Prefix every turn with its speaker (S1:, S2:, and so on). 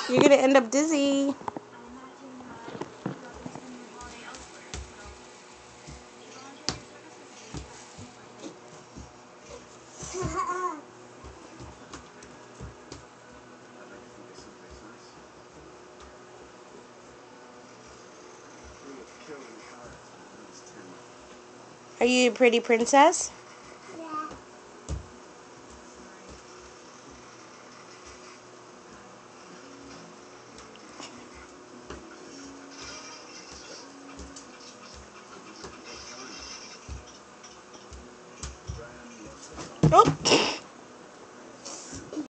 S1: You're gonna end up dizzy. Are you a pretty princess?